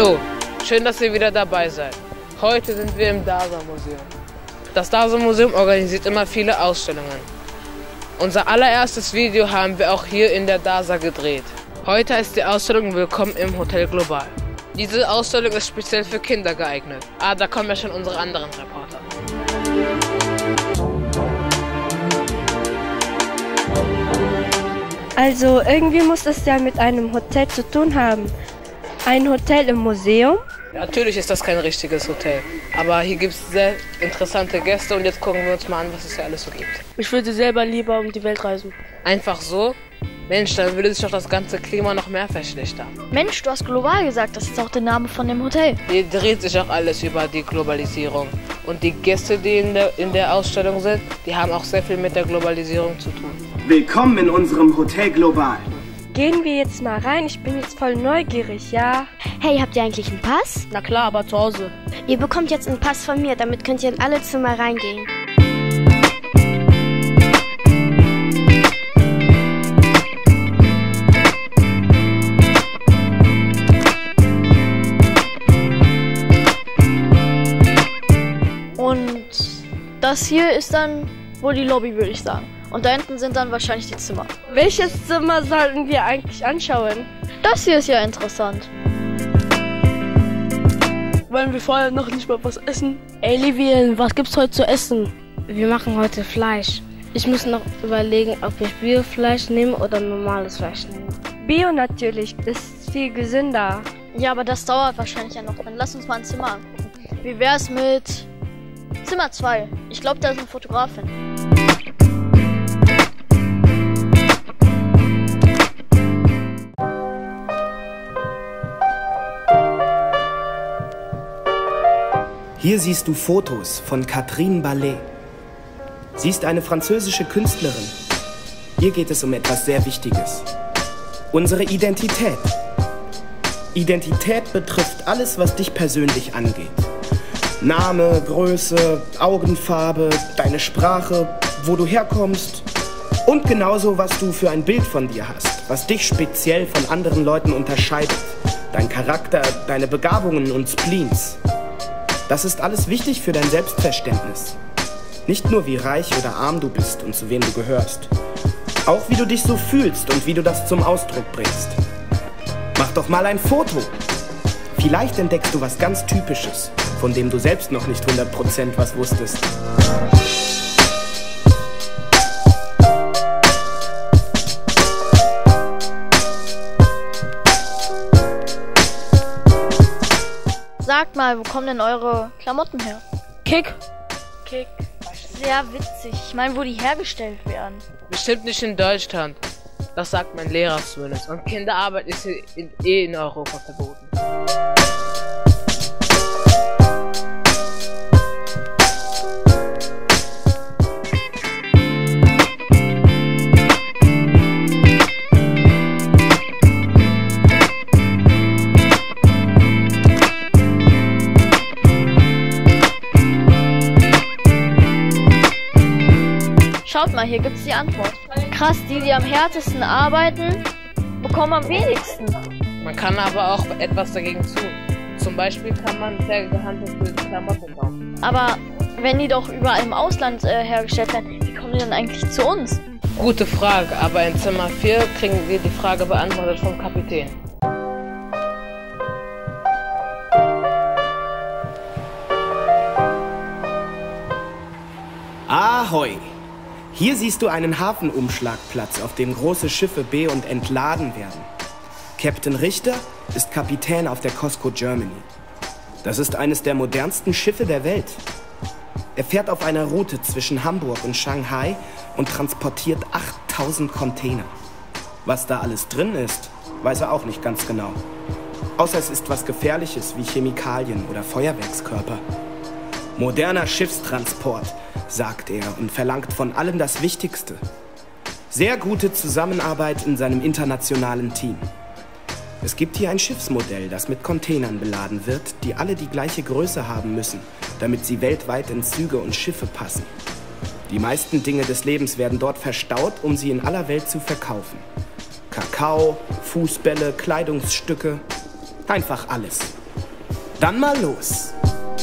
Hallo, schön, dass ihr wieder dabei seid. Heute sind wir im DASA-Museum. Das DASA-Museum organisiert immer viele Ausstellungen. Unser allererstes Video haben wir auch hier in der DASA gedreht. Heute ist die Ausstellung Willkommen im Hotel Global. Diese Ausstellung ist speziell für Kinder geeignet. Ah, da kommen ja schon unsere anderen Reporter. Also irgendwie muss es ja mit einem Hotel zu tun haben. Ein Hotel im Museum? Natürlich ist das kein richtiges Hotel, aber hier gibt es sehr interessante Gäste und jetzt gucken wir uns mal an, was es hier alles so gibt. Ich würde selber lieber um die Welt reisen. Einfach so? Mensch, dann würde sich doch das ganze Klima noch mehr verschlechtern. Mensch, du hast global gesagt, das ist auch der Name von dem Hotel. Hier dreht sich auch alles über die Globalisierung. Und die Gäste, die in der Ausstellung sind, die haben auch sehr viel mit der Globalisierung zu tun. Willkommen in unserem Hotel Global. Gehen wir jetzt mal rein, ich bin jetzt voll neugierig, ja? Hey, habt ihr eigentlich einen Pass? Na klar, aber zu Hause. Ihr bekommt jetzt einen Pass von mir, damit könnt ihr in alle Zimmer reingehen. Und das hier ist dann wohl die Lobby, würde ich sagen. Und da hinten sind dann wahrscheinlich die Zimmer. Welches Zimmer sollten wir eigentlich anschauen? Das hier ist ja interessant. Wollen wir vorher noch nicht mal was essen? Ey, Livien, was gibt's heute zu essen? Wir machen heute Fleisch. Ich muss noch überlegen, ob ich Biofleisch nehme oder normales Fleisch nehme. Bio natürlich, ist viel gesünder. Ja, aber das dauert wahrscheinlich ja noch. Dann lass uns mal ein Zimmer angucken. Wie wär's mit Zimmer 2? Ich glaube, da ist eine Fotografin. Hier siehst du Fotos von Catherine Ballet. Sie ist eine französische Künstlerin. Hier geht es um etwas sehr Wichtiges. Unsere Identität. Identität betrifft alles, was dich persönlich angeht. Name, Größe, Augenfarbe, deine Sprache, wo du herkommst und genauso, was du für ein Bild von dir hast, was dich speziell von anderen Leuten unterscheidet. Dein Charakter, deine Begabungen und Spleens. Das ist alles wichtig für dein Selbstverständnis. Nicht nur wie reich oder arm du bist und zu wem du gehörst. Auch wie du dich so fühlst und wie du das zum Ausdruck bringst. Mach doch mal ein Foto. Vielleicht entdeckst du was ganz Typisches, von dem du selbst noch nicht 100% was wusstest. Sagt mal, wo kommen denn eure Klamotten her? Kick. Sehr witzig. Ich meine, wo die hergestellt werden. Bestimmt nicht in Deutschland. Das sagt mein Lehrer zumindest. Und Kinderarbeit ist hier in Europa verboten. Schaut mal, hier gibt's die Antwort. Krass, die am härtesten arbeiten, bekommen am wenigsten. Man kann aber auch etwas dagegen tun. Zum Beispiel kann man fair gehandelte Klamotten kaufen. Aber wenn die doch überall im Ausland hergestellt werden, wie kommen die dann eigentlich zu uns? Gute Frage, aber in Zimmer 4 kriegen wir die Frage beantwortet vom Kapitän. Ahoi! Hier siehst du einen Hafenumschlagplatz, auf dem große Schiffe be- und entladen werden. Captain Richter ist Kapitän auf der COSCO Germany. Das ist eines der modernsten Schiffe der Welt. Er fährt auf einer Route zwischen Hamburg und Shanghai und transportiert 8000 Container. Was da alles drin ist, weiß er auch nicht ganz genau. Außer es ist was Gefährliches wie Chemikalien oder Feuerwerkskörper. Moderner Schiffstransport, sagt er und verlangt von allem das Wichtigste. Sehr gute Zusammenarbeit in seinem internationalen Team. Es gibt hier ein Schiffsmodell, das mit Containern beladen wird, die alle die gleiche Größe haben müssen, damit sie weltweit in Züge und Schiffe passen. Die meisten Dinge des Lebens werden dort verstaut, um sie in aller Welt zu verkaufen. Kakao, Fußbälle, Kleidungsstücke, einfach alles. Dann mal los.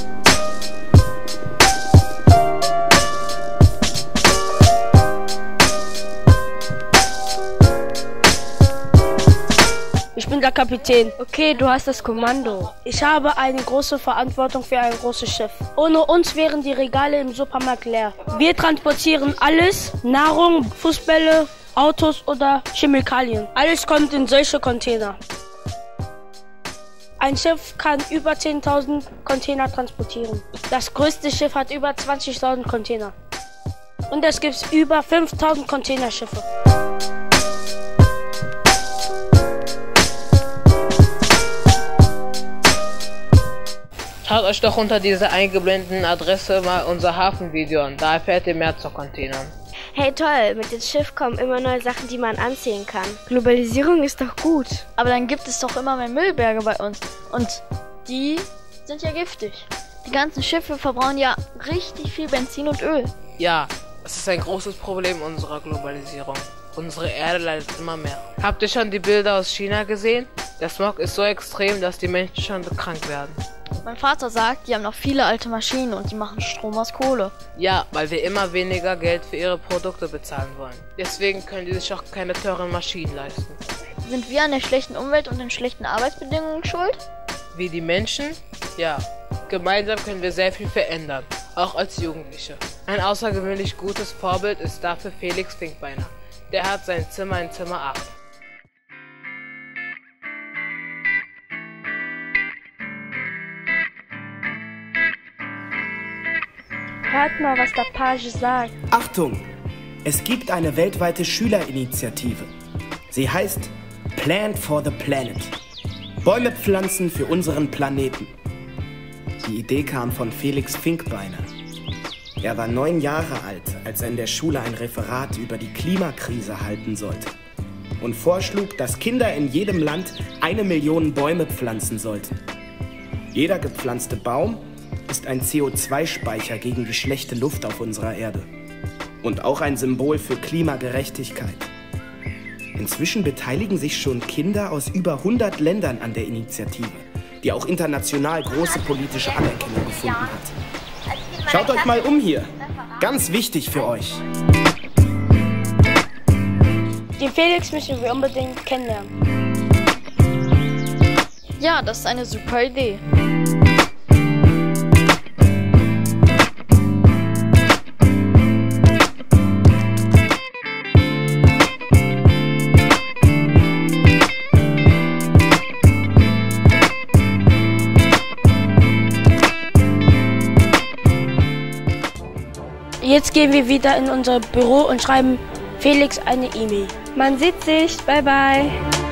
Ich bin der Kapitän. Okay, du hast das Kommando. Ich habe eine große Verantwortung für ein großes Schiff. Ohne uns wären die Regale im Supermarkt leer. Wir transportieren alles, Nahrung, Fußbälle, Autos oder Chemikalien. Alles kommt in solche Container. Ein Schiff kann über 10.000 Container transportieren. Das größte Schiff hat über 20.000 Container. Und es gibt über 5.000 Containerschiffe. Schaut euch doch unter dieser eingeblendeten Adresse mal unser Hafenvideo an, da erfährt ihr mehr zu Containern. Hey toll, mit dem Schiff kommen immer neue Sachen, die man anziehen kann. Globalisierung ist doch gut. Aber dann gibt es doch immer mehr Müllberge bei uns. Und die sind ja giftig. Die ganzen Schiffe verbrauchen ja richtig viel Benzin und Öl. Ja, es ist ein großes Problem unserer Globalisierung. Unsere Erde leidet immer mehr. Habt ihr schon die Bilder aus China gesehen? Der Smog ist so extrem, dass die Menschen schon krank werden. Mein Vater sagt, die haben noch viele alte Maschinen und die machen Strom aus Kohle. Ja, weil wir immer weniger Geld für ihre Produkte bezahlen wollen. Deswegen können die sich auch keine teuren Maschinen leisten. Sind wir an der schlechten Umwelt und den schlechten Arbeitsbedingungen schuld? Wie die Menschen? Ja. Gemeinsam können wir sehr viel verändern, auch als Jugendliche. Ein außergewöhnlich gutes Vorbild ist dafür Felix Finkbeiner. Der hat sein Zimmer in Zimmer 8. Hört mal, was der Page sagt. Achtung! Es gibt eine weltweite Schülerinitiative. Sie heißt Plant for the Planet. Bäume pflanzen für unseren Planeten. Die Idee kam von Felix Finkbeiner. Er war 9 Jahre alt, als er in der Schule ein Referat über die Klimakrise halten sollte und vorschlug, dass Kinder in jedem Land 1 Million Bäume pflanzen sollten. Jeder gepflanzte Baum ist ein CO2-Speicher gegen die schlechte Luft auf unserer Erde und auch ein Symbol für Klimagerechtigkeit. Inzwischen beteiligen sich schon Kinder aus über 100 Ländern an der Initiative, die auch international große politische Anerkennung gefunden hat. Schaut euch mal um hier. Ganz wichtig für euch. Den Felix müssen wir unbedingt kennenlernen. Ja, das ist eine super Idee. Jetzt gehen wir wieder in unser Büro und schreiben Felix eine E-Mail. Man sieht sich. Bye bye.